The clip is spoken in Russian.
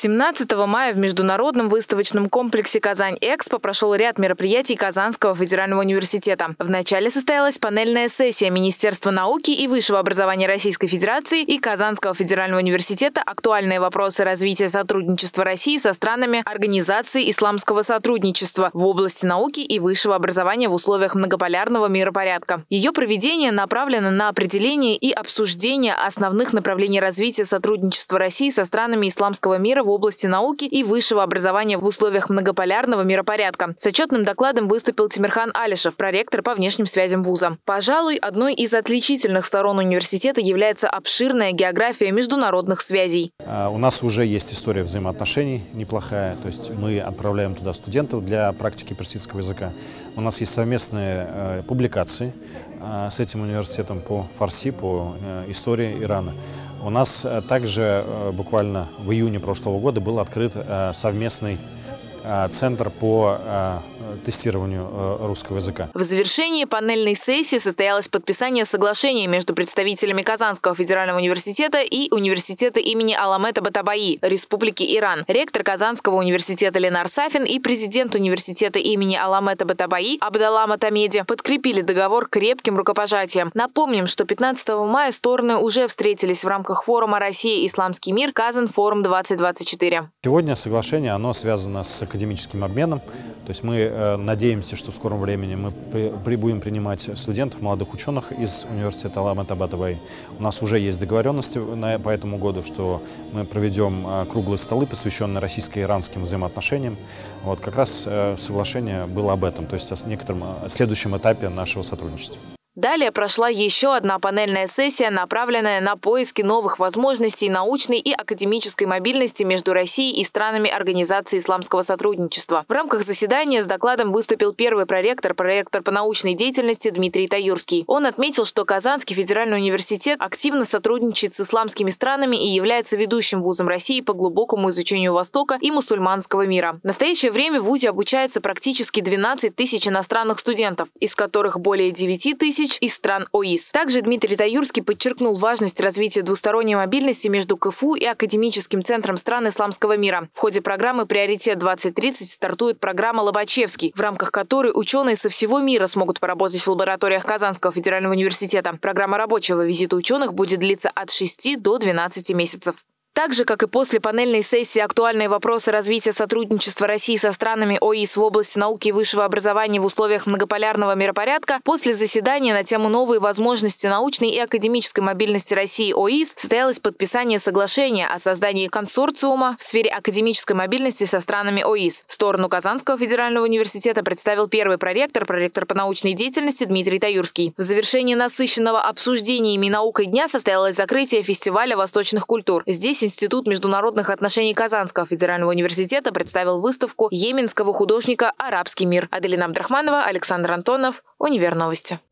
17 мая в Международном выставочном комплексе «Казань-Экспо» прошел ряд мероприятий Казанского федерального университета. Вначале состоялась панельная сессия Министерства науки и высшего образования Российской Федерации и Казанского федерального университета «Актуальные вопросы развития сотрудничества России со странами Организации исламского сотрудничества в области науки и высшего образования в условиях многополярного миропорядка». Ее проведение направлено на определение и обсуждение основных направлений развития сотрудничества России со странами исламского мира в области науки и высшего образования в условиях многополярного миропорядка. С отчетным докладом выступил Тимирхан Алишев, проректор по внешним связям вуза. Пожалуй, одной из отличительных сторон университета является обширная география международных связей. У нас уже есть история взаимоотношений неплохая, то есть мы отправляем туда студентов для практики персидского языка. У нас есть совместные публикации с этим университетом по фарси, по истории Ирана. У нас также буквально в июне прошлого года был открыт совместный центр по тестированию русского языка. В завершении панельной сессии состоялось подписание соглашения между представителями Казанского федерального университета и университета имени Аламета Батабаи Республики Иран. Ректор Казанского университета Ленар Сафин и президент университета имени Аламета Батабаи Абдалла Матамеди подкрепили договор крепким рукопожатием. Напомним, что 15 мая стороны уже встретились в рамках форума «Россия. Исламский мир. Казан-форум-2024». Сегодня соглашение оно связано с академическим обменом. То есть мы надеемся, что в скором времени мы будем принимать студентов, молодых ученых из университета Аламета Батабаи. У нас уже есть договоренности по этому году, что мы проведем круглые столы, посвященные российско-иранским взаимоотношениям. Вот как раз соглашение было об этом, то есть о некотором следующем этапе нашего сотрудничества. Далее прошла еще одна панельная сессия, направленная на поиски новых возможностей научной и академической мобильности между Россией и странами Организации исламского сотрудничества. В рамках заседания с докладом выступил первый проректор по научной деятельности Дмитрий Таюрский. Он отметил, что Казанский федеральный университет активно сотрудничает с исламскими странами и является ведущим вузом России по глубокому изучению Востока и мусульманского мира. В настоящее время в вузе обучается практически 12 тысяч иностранных студентов, из которых более 9 тысяч из стран ОИС. Также Дмитрий Таюрский подчеркнул важность развития двусторонней мобильности между КФУ и академическим центром стран исламского мира. В ходе программы «Приоритет-2030» стартует программа «Лобачевский», в рамках которой ученые со всего мира смогут поработать в лабораториях Казанского федерального университета. Программа рабочего визита ученых будет длиться от 6 до 12 месяцев. Так же, как и после панельной сессии «Актуальные вопросы развития сотрудничества России со странами ОИС в области науки и высшего образования в условиях многополярного миропорядка», после заседания на тему «Новые возможности научной и академической мобильности России ОИС» состоялось подписание соглашения о создании консорциума в сфере академической мобильности со странами ОИС. Сторону Казанского федерального университета представил первый проректор по научной деятельности Дмитрий Таюрский. В завершении насыщенного обсуждениями и наукой дня состоялось закрытие фестиваля восточных культур. Здесь Институт международных отношений Казанского федерального университета представил выставку йеменского художника «Арабский мир». Аделина Абдрахманова, Александр Антонов, Универновости.